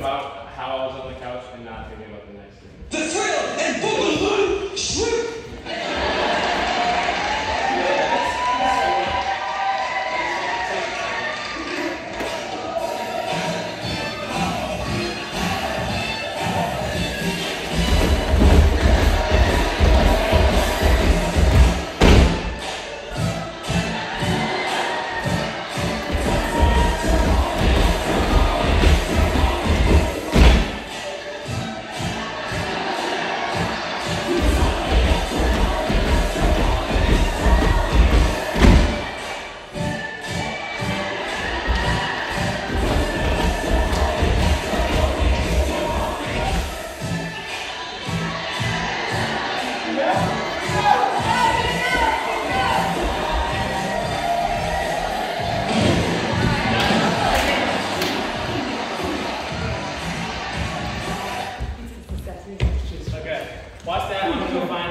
about how I was on the couch and not thinking about the next thing. The thrill and boogaloo shrimp. Okay, watch that. I'm gonna go find